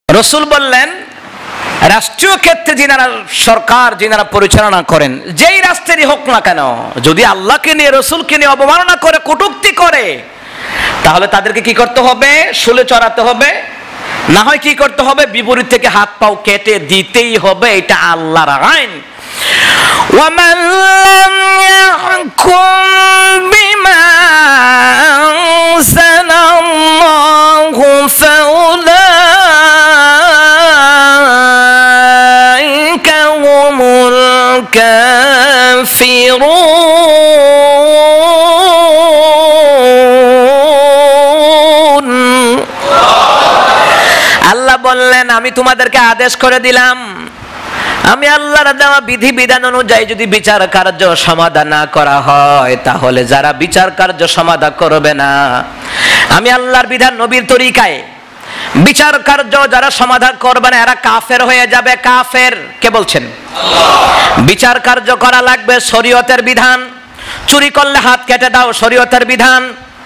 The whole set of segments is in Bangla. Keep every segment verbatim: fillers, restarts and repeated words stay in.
রাসূল বললেন রাষ্ট্রীয় ক্ষেত্রে যিনারা সরকার যিনারা পরিচালনা করেন যেই রাষ্ট্রেরই হোক না কেন, যদি আল্লাহকে নিয়ে রাসূলকে নিয়ে অবমাননা করে কটূক্তি করে তাহলে তাদেরকে কি করতে হবে? শুলে চড়াতে হবে, না হয় কি করতে হবে? বিপরীত থেকে হাত পাও কেটে দিতেই হবে। এটা আল্লাহর আইন। وَمَنْ لَمْ يَحْكُمْ بِمَا أَنزَلَ اللَّهُ فَأُولَئِكَ هُمُ الْكَافِرُونَ। আল্লাহ বললেন আমি তোমাদেরকে আদেশ করে দিলাম, আমি আল্লাহর দেওয়া বিধি বিধান অনুযায়ী যদি বিচার কার্য সমাধান না করা হয় তাহলে যারা বিচার কার্য সমাধান করবে না, আমি আল্লাহর বিধান নবীর তরিকায় বিচার কার্য যারা সমাধান করবে না এরা কাফের হয়ে যাবে। কাফের কে বলছেন? আল্লাহ। বিচার কার্য করা লাগবে শরীয়তের বিধান। চুরি করলে হাত কেটে দাও, শরীয়তের বিধান।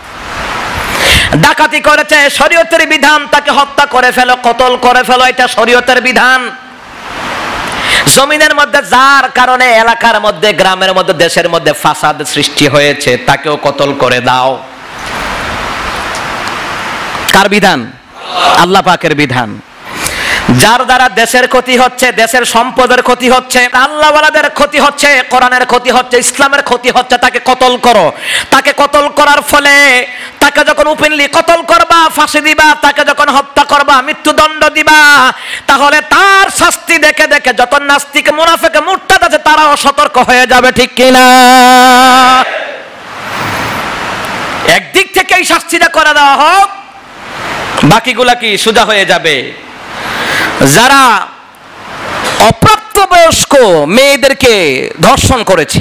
ডাকাতি করেছে, শরীয়তের বিধান, তাকে হত্যা করে ফেলো, কতল করে ফেলো, এটা শরীয়তের বিধান। জমিনের মধ্যে যার কারণে এলাকার মধ্যে গ্রামের মধ্যে দেশের মধ্যে ফাসাদ সৃষ্টি হয়েছে তাকেও কতল করে দাও। কার বিধান? আল্লাহ পাকের বিধান। যার দ্বারা দেশের ক্ষতি হচ্ছে, দেশের সম্পদের ক্ষতি হচ্ছে, আল্লাহ ওয়ালাদের ক্ষতি হচ্ছে, কোরআনের ক্ষতি হচ্ছে, ইসলামের ক্ষতি হচ্ছে, তাকে কতল করো। তাকে কতল করার ফলে তাকে যখন ওপেনলি কতল করবা, ফাঁসি দিবা, তাকে যখন হত্যা করবা, মৃত্যুদণ্ড দিবা, তাহলে তার শাস্তি দেখে দেখে যত নাস্তিক মুনাফিক মুরতাদ আছে তারাও সতর্ক হয়ে যাবে, ঠিক কিনা? একদিক থেকে এই শাস্তিটা করে দেওয়া হোক, বাকিগুলা কি সোজা হয়ে যাবে। যারা অপ্রাপ্তবয়স্ক মেয়েদেরকে ধর্ষণ করেছে,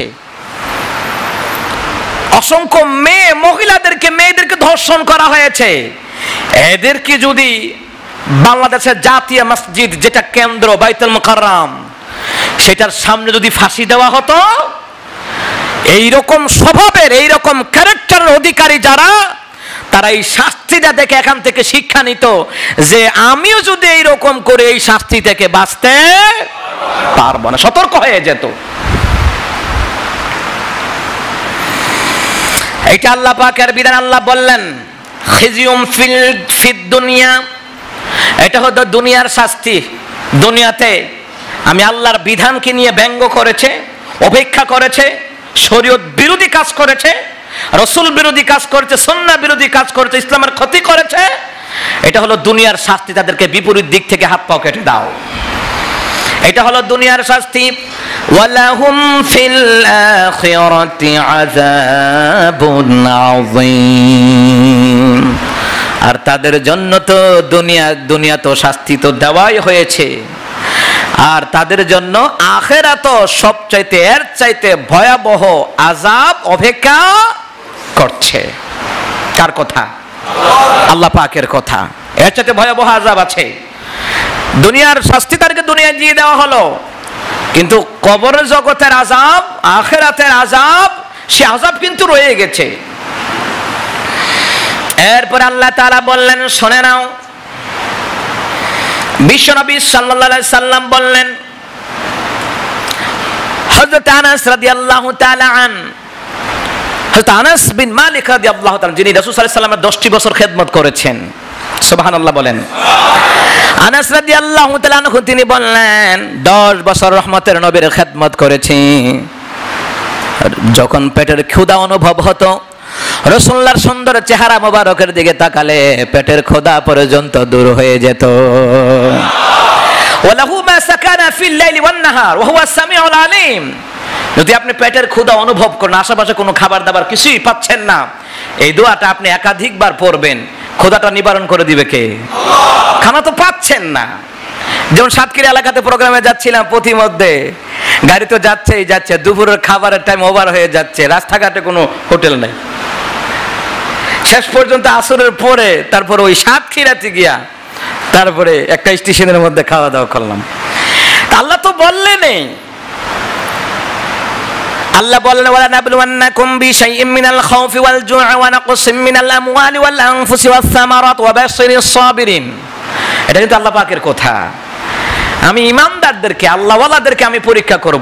অসংখ্য মেয়ে মহিলাদেরকে মেয়েদেরকে ধর্ষণ করা হয়েছে, এদেরকে যদি বাংলাদেশের জাতীয় মসজিদ যেটা কেন্দ্র বাইতুল মুকাররম সেটার সামনে যদি ফাঁসি দেওয়া হতো, এইরকম স্বভাবের এইরকম ক্যারেক্টারের অধিকারী যারা, তারা এই শাস্তিটা দেখে এখান থেকে শিক্ষা নিত যে আমিও যদি এইরকম করে এই শাস্তি থেকে বাঁচতে পারবো না, সতর্ক হয়ে যেত। এটা আল্লাহ পাকের বিধান। আল্লাহ বললেন খিজিউম ফিল ফিদ দুনিয়া, এটা হলো দুনিয়ার শাস্তি। দুনিয়াতে আমি আল্লাহর বিধানকে নিয়ে ব্যঙ্গ করেছে, অপেক্ষা করেছে, শরীয়ত বিরোধী কাজ করেছে, রাসূল বিরোধী কাজ করেছে, সুন্নাহ বিরোধী কাজ করেছে, ইসলামের ক্ষতি করেছে, এটা হলো দুনিয়ার শাস্তি। তাদেরকে বিপরীত দিক থেকে হাত পা কেটে দাও, এটা হলো দুনিয়ার শাস্তি। ওয়ালাহুম ফিল আখিরাতি আযাবুন আযীম, আর তাদের জন্য তো দুনিয়া দুনিয়া তো শাস্তি তো দেওয়াই হয়েছে, আর তাদের জন্য আখিরাত সবচাইতে এর চাইতে ভয়াবহ আযাব অপেক্ষা করছে। কার কথা? আল্লাহ পাকের কথা। এর চাইতে ভয়াবহ আযাব আছে। দুনিয়ার শাস্তি তাদেরকে দুনিয়ায় দিয়ে দেওয়া হলো, কিন্তু কবরের জগতের আযাব, আখিরাতের আযাব, সে আযাব কিন্তু রয়ে গেছে। এরপর আল্লাহ তাআলা বললেন শুনে নাও, বিশ্বনবী সাল্লাল্লাহু আলাইহি সাল্লাম বললেন, হযরত আনাস রাদিয়াল্লাহু তাআলা আন, হযরত আনাস বিন মালিক রাদিয়াল্লাহু তাআলা যিনি রাসূল সাল্লাল্লাহু আলাইহি সাল্লামের দশটি বছর খেদমত করেছেন, সুবহানাল্লাহ বলেন। আনাস রাদিয়াল্লাহু তাআলা আনহু তিনি বললেন দশ বছর রহমতের নবীর খেদমত করেছি। যখন পেটের ক্ষুধা অনুভব হতো, রাসূলুল্লাহর সুন্দর চেহারা মোবারকের দিকে তাকালে পেটের ক্ষুধা পর্যন্ত দূর হয়ে যেত। ওয়ালাহু মা সাকানা ফিল লাইলি ওয়ান নাহার ওয়া হুয়া সামিউল আলিম। যদি আপনি পেটের ক্ষুধা অনুভব করেন, আশেপাশে কোনো খাবার দাবার কিছুই পাচ্ছেন না, এই দোয়াটা আপনি একাধিকবার পড়বেন, ক্ষুধাটা নিবারণ করে দিবে কে? আল্লাহ। খানা তো পাচ্ছেন না। যেমন সাতক্ষীরা এলাকাতে প্রোগ্রামে যাচ্ছিলাম, পথিমধ্যে গাড়ি তো যাচ্ছেই যাচ্ছে, দুপুরের খাবারের টাইম ওভার হয়ে যাচ্ছে, রাস্তাঘাটে কোনো হোটেল নেই। শেষ পর্যন্ত আসরের পরে তারপরে ওই সাতক্ষীরাতে গিয়া তারপরে একটা স্টেশনের মধ্যে খাওয়া দাওয়া করলাম। আল্লাহ তো বললেনই, আল্লাহ বললেন ওয়ালা নাবলুওয়ান্নাকুম বিশাইইম মিনাল খাউফি ওয়াল জু'i ওয়া নাকসিম মিনাল আমওয়ালি ওয়াল আনফুসি ওয়াস সামারাত ওয়া বাশশিরিস সাবিরিন। এটা কিন্তু আল্লাহ পাকের কথা। আমি ইমানদারদেরকে, আল্লাহওয়ালাদেরকে আমি পরীক্ষা করব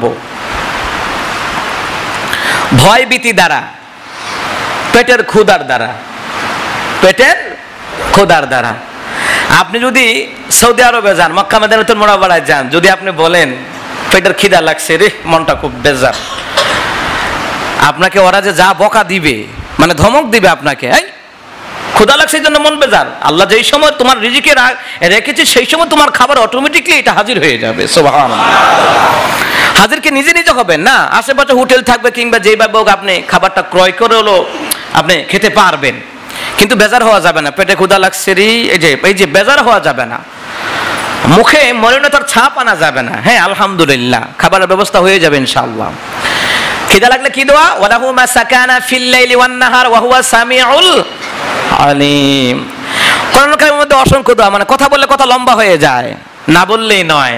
ভয় ভীতি দ্বারা, পেটের ক্ষুধার দ্বারা, পেটের ক্ষুধার দ্বারা। আপনি যদি সৌদি আরবে যান, মক্কা মদিনাতুল মুনাওয়ারায় যান, যদি আপনি বলেন পেটের খিদা লাগছে রে, মনটা খুব বেজার, আপনাকে ওরা যে যা বকা দিবে, মানে ধমক দিবে আপনাকে, এই ক্ষুধা লাগছে এই জন্য মন বেজার। আল্লাহ যেই সময় তোমার রিজিকে রেখেছে সেই সময় তোমার খাবার অটোমেটিকলি এটা হাজির হয়ে যাবে। সুবহানাল্লাহ। হাজিরকে নিজে নিজে হবেন না, আশেপাশে হোটেল থাকবে কিংবা যেইভাবে হোক আপনি খাবারটা ক্রয় করে হলো আপনি খেতে পারবেন, কিন্তু বেজার হওয়া যাবে না। পেটে ক্ষুধা লাগছে রে, এই যে এই যে বেজার হওয়া যাবে না, মুখে মলিনতার ছাপ আনা যাবে না। হ্যাঁ আলহামদুলিল্লাহ, খাবারের ব্যবস্থা হয়ে যাবে ইনশাআল্লাহ। খিদা লাগলে কি দোয়া? ওয়ালাহু মা সাকানা ফিল লাইলি ওয়ান নাহার ওয়া হুয়া সামিউল আলিম। কোরআন কারিমের মধ্যে অসংখ্য দোয়া, মানে কথা বললে কথা লম্বা হয়ে যায়, না বললেই নয়।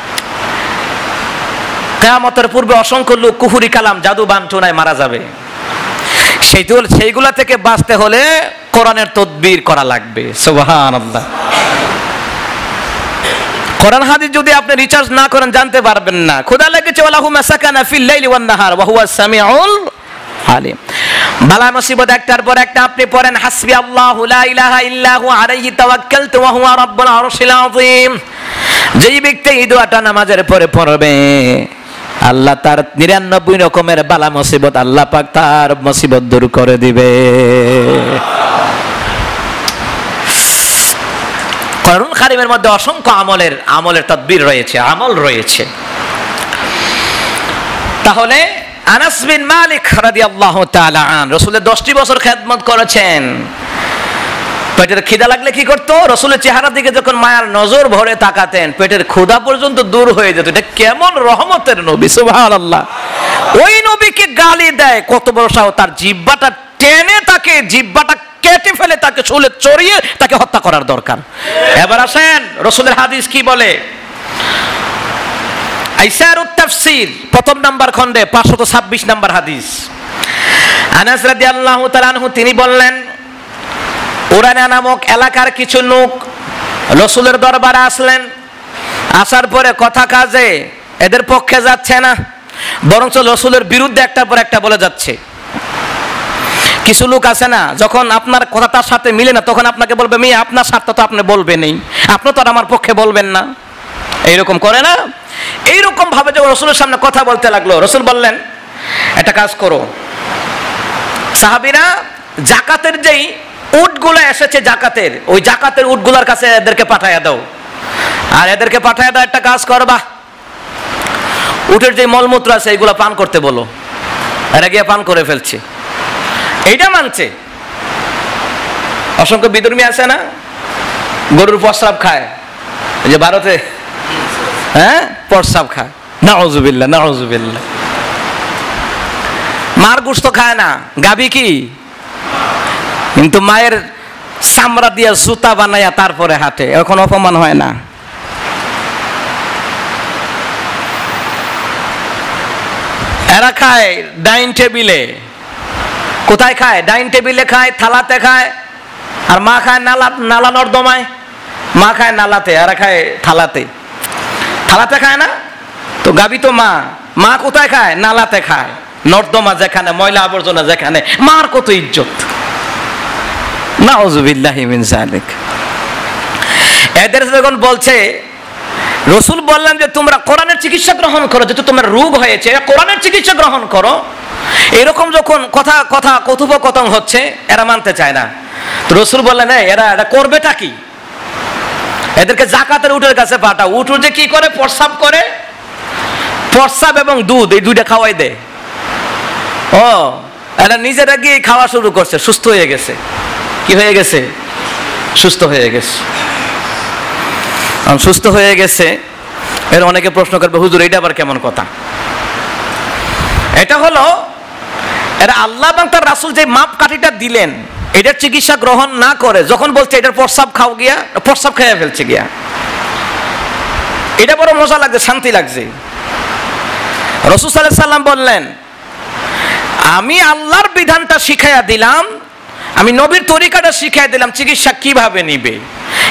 কিয়ামতের পূর্বে অসংখ্য লোক কুফরি কালাম, জাদু বানটুনায় মারা যাবে। সেইগুলো সেইগুলা থেকে বাঁচতে হলে কোরআনের তদবির করা লাগবে। সুবহানাল্লাহ। কোরআন হাদিস যদি আপনি রিচার্জ না করেন জানতে পারবেন না। খোদা লেগেছে ওয়ালাহু মা সাকানা ফিল লাইলি ওয়ান নাহার ওয়া হুয়া সামিউল আলিম। বালা মুসিবত একটার পর একটা আপনি পড়েন হাসবি আল্লাহু লা ইলাহা ইল্লা হু আলাইহি তাওয়াক্কালতু ওয়া হুয়া রাব্বুল আরশিল আযীম। যেই ব্যক্তি এই দোয়াটা নামাজের পরে পড়বে, আল্লাহ তার নিরানব্বই রকমের বালা মুসিবত আল্লাহ পাক তার মুসিবত দূর করে দিবে। কোরআন কারীমের মধ্যে অসংখ্য আমলের আমলের তাদবির রয়েছে, আমল রয়েছে। তাহলে আনাস বিন মালিক রাদিয়াল্লাহু তাআলা আন রাসূলের দশটি বছর খেদমত করেছেন। পেটের খিদা লাগলে কি করতো? রাসূলের চেহারার দিকে যখন মায়ার নজর ভরে তাকাতেন, পেটের ক্ষুধা পর্যন্ত দূর হয়ে যেত। এটা কেমন রহমতের নবী! সুবহানাল্লাহ। ওই নবীকে গালি দেয়, কত বড় সাহস! তার জিহ্বাটা টেনে তাকে জিহ্বাটা কেটে ফেলে তাকে চুলে চড়িয়ে তাকে হত্যা করার দরকার। এবার আসেন রাসূলের হাদিস কি বলে। আইসারুত তাফসীর প্রথম নাম্বার খণ্ডে পাঁচশত ছাব্বিশ নাম্বার হাদিস। আনাস রাদিয়াল্লাহু তাআলা আনহু তিনি বললেন, উরানা নামক এলাকার কিছু লোক রাসূলের দরবারে আসলেন। আসার পরে কথা কাজে এদের পক্ষে যাচ্ছে না, বরঞ্চ রাসূলের বিরুদ্ধে একটার পর একটা বলে যাচ্ছে। কিছু লোক আছে না, যখন আপনার কথা তার সাথে মিলে না তখন আপনাকে বলবে, মেয়ে আপনার স্বার্থ তো আপনি বলবেনই, আপনি তো আর আমার পক্ষে বলবেন না, এইরকম করে না। এইরকম ভাবে যখন রাসূলের সামনে কথা বলতে লাগলো, রাসূল বললেন একটা কাজ করো, সাহাবীরা যাকাতের যেই উটগুলো এসেছে জাকাতের, ওই জাকাতের উটগুলোর কাছে এদেরকে পাঠাইয়া দাও। আর এদেরকে পাঠাইয়া দাও, একটা কাজ করবা, উটের যে মলমূত্র আছে এইগুলো পান করতে বলো। এরা গিয়ে পান করে ফেলছে, এইটা মানছে। অসংখ্য বিধর্মী আছে না, গরুর প্রস্রাব খায়, এই যে ভারতে, হ্যাঁ প্রস্রাব খায়, নাউযুবিল্লাহ নাউযুবিল্লাহ। মার গোশত খায় না, গাবি কি, কিন্তু মায়ের চামড়া দিয়া জুতা বানাইয়া তারপরে হাঁটে, এখন অপমান হয় না? এরা খায় ডাইনিং টেবিলে। কোথায় খায়? ডাইনিং টেবিলে খায়, থালাতে খায়। আর মা খায় নালা নালা নর্দমায়, মা খায় নালাতে, এরা খায় থালাতে। থালাতে খায় না তো, গাবি তো মা, মা কোথায় খায়? নালাতে খায়, নর্দমা যেখানে, ময়লা আবর্জনা যেখানে, মার কত ইজ্জত। নাউযুবিল্লাহি মিন যালিক। এদের যখন বলছে, রাসূল বললেন যে তোমরা কোরআনের চিকিৎসা গ্রহণ করো, যেহেতু তোমার রোগ হয়েছে কোরআনের চিকিৎসা গ্রহণ করো। এরকম যখন কথা কথা কথোপকথন হচ্ছে, এরা মানতে চায় না। তো রাসূল বললেন এরা এটা করবেটা কি? এদেরকে যাকাতের উটের কাছে পাঠাও। উট যে কি করে? প্রস্রাব করে, প্রস্রাব এবং দুধ এই দুইটা খাওয়াই দেয়। ও এরা নিজেরা গিয়ে খাওয়া শুরু করছে, সুস্থ হয়ে গেছে। কি হয়ে গেছে? সুস্থ হয়ে গেছে। সুস্থ হয়ে গেছে, এর অনেকে প্রশ্ন করবে, হুজুর এটা আবার কেমন কথা? এটা হলো এরা আল্লাহ এবং তার রাসূল যে মাপকাঠিটা দিলেন, এটার চিকিৎসা গ্রহণ না করে যখন বলছে এটার প্রস্রাব খাও গিয়া, প্রস্রাব খেয়ে ফেলছে গিয়া। এটা বড় মজা লাগছে, শান্তি লাগছে। রাসূল সাল্লাল্লাহু আলাইহি সাল্লাম বললেন, আমি আল্লাহর বিধানটা শিখাইয়া দিলাম, আমি নবীর তরিকাটা শিখাই দিলাম চিকিৎসা কিভাবে নিবে,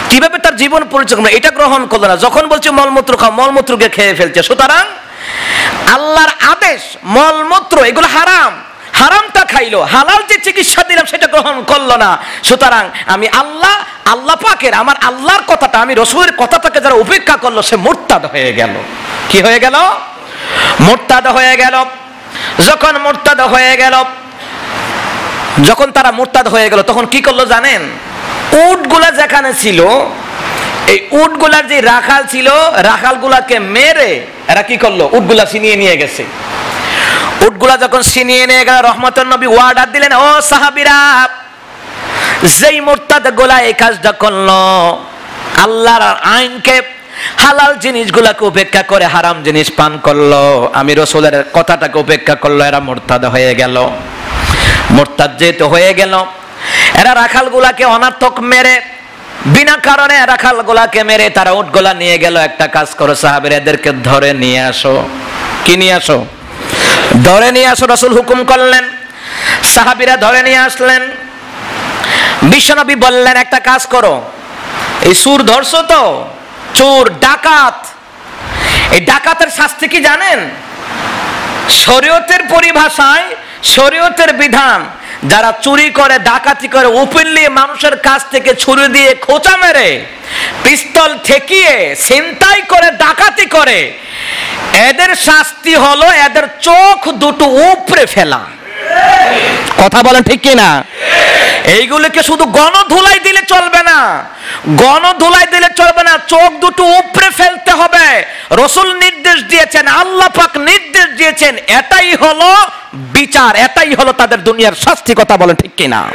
কিভাবে তার জীবন পরিচালনা, এটা গ্রহণ করলো না। যখন বলছে মলমূত্র খাও, মলমূত্রকে খেয়ে ফেলছে। সুতরাং আল্লাহর আদেশ মলমূত্র এগুলো হারাম, হারামটা খাইলো, হালাল যে চিকিৎসা দিলাম সেটা গ্রহণ করলো না। সুতরাং আমি আল্লাহ আল্লাহ পাকের আমার আল্লাহর কথাটা, আমি রাসূলের কথাটাকে যারা উপেক্ষা করলো সে মুরতাদ হয়ে গেল। কি হয়ে গেল? মুরতাদ হয়ে গেল। যখন মুরতাদ হয়ে গেল, যখন তারা মুরতাদ হয়ে গেল তখন কি করলো জানেন? উটগুলা যেখানে ছিল, এই উটগুলার যে রাখাল ছিল, রাখালগুলাকে মেরে এরা কি করলো? উটগুলা ছিনিয়ে নিয়ে গেছে। উটগুলা যখন ছিনিয়ে নিয়ে গেল, রহমতের নবী ওয়ার্ডার দিলেন, ও সাহাবীরা, যেই মুরতাদ গোলা এই কাজটা করলো, আল্লাহর আইনকে, হালাল জিনিসগুলাকে উপেক্ষা করে হারাম জিনিস পান করলো, আমি রাসূলের কথাটাকে উপেক্ষা করলো, এরা মুরতাদ হয়ে গেল। মুরতাদ যেহেতু হয়ে গেল, এরা রাখালগুলাকে অনার্থক মেরে, বিনা কারণে রাখালগুলাকে মেরে তারা উটগুলা নিয়ে গেল। একটা কাজ করো সাহাবীরা, এদেরকে ধরে নিয়ে আসো। কি নিয়ে আসো? ধরে নিয়ে আসো। রাসূল হুকুম করলেন, সাহাবীরা ধরে নিয়ে আসলেন। বিশ্বনবী বললেন, একটা কাজ করো, এই চোর ধরছো তো, চোর ডাকাত, এই ডাকাতের শাস্তি কি জানেন? শরীয়তের পরিভাষায়, শরীয়তের বিধান, যারা চুরি করে, ডাকাতি করে, ওপেনলি মানুষের কাছ থেকে ছুরি দিয়ে খোঁচা মেরে, পিস্তল ঠেকিয়ে ছিনতাই করে, ডাকাতি করে, এদের শাস্তি হলো এদের চোখ দুটো উপড়ে ফেলা। কথা বলেন ঠিক কি না? এইগুলোকে শুধু গণধুলাই দিলে চলবে না, গণধুলাই দিলে চলবে না, চোখ দুটো উপড়ে ফেলতে হবে। রাসূল নির্দেশ দিয়েছেন, আল্লাহ পাক নির্দেশ দিয়েছেন, এটাই হলো বিচার, এটাই হলো তাদের দুনিয়ার শাস্তি। কথা বলেন ঠিক কি না?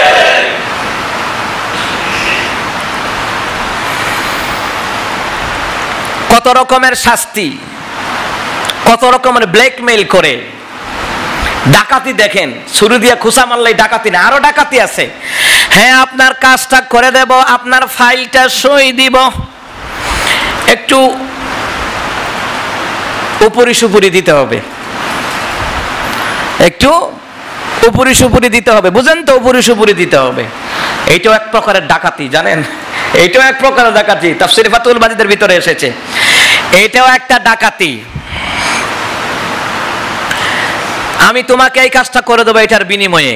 কত রকমের শাস্তি, কত রকমের ব্ল্যাকমেইল করে ডাকাতি। দেখেন, ছুরি দিয়ে খুসা মারলেই ডাকাতি না, আরো ডাকাতি আছে। হ্যাঁ, আপনার কাজটা করে দেব, আপনার ফাইলটা সই দিব, একটু উপরি সুপুরি দিতে হবে, একটু উপরি সুপুরি দিতে হবে, বুঝেন তো? উপরি সুপুরি দিতে হবে। এইটাও এক প্রকারের ডাকাতি, জানেন? এইটাও এক প্রকারের ডাকাতি, তাফসীর ফাতুল বারীদের ভিতরে এসেছে। এইটাও একটা ডাকাতি। আমি তোমাকে এই কাজটা করে দেবো এটার বিনিময়ে,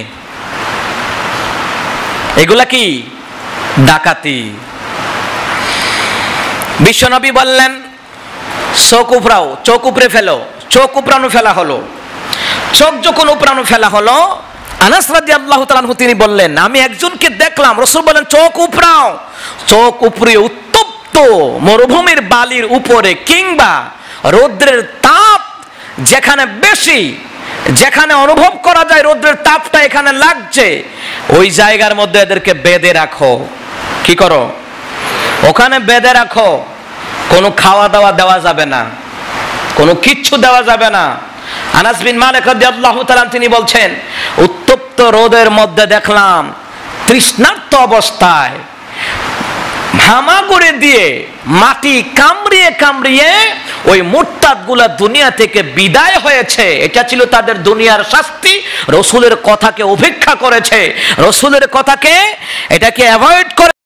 এগুলা কি? ডাকাতি। বিশ্বনবী বললেন, চোখ উপড়াও, চোখ উপড়ে ফেলো। চোখ উপড়ানো ফেলা হলো। চোখ যখন উপড়ানো ফেলা হলো, আনাস রাদিয়াল্লাহু তাআলা আনহু তিনি বললেন, আমি একজনকে দেখলাম, রাসূল বলেন চোখ উপড়াও। চোখ উপড়িয়ে উত্তপ্ত মরুভূমির বালির উপরে কিংবা রৌদ্রের তাপ যেখানে বেশি, যেখানে অনুভব করা যায় রৌদ্রের তাপটা এখানে লাগছে, ওই জায়গার মধ্যে এদেরকে বেঁধে রাখো। কি করো? ওখানে বেঁধে রাখো। কোনো খাওয়া দাওয়া দেওয়া যাবে না, কোনো কিচ্ছু দেওয়া যাবে না। আনাস বিন মালিক রাদিয়াল্লাহু তাআলা তিনি বলছেন, উত্তপ্ত রোদের মধ্যে দেখলাম তৃষ্ণার্ত অবস্থায় হামাগুড়ি দিয়ে মাটি কামড়িয়ে কামড়িয়ে ওই মুরতাদগুলা দুনিয়া থেকে বিদায় হয়েছে। এটা ছিল তাদের দুনিয়ার শাস্তি। রাসূলের কথাকে উপেক্ষা করেছে, রাসূলের কথাকে এটাকে অ্যাভয়েড করে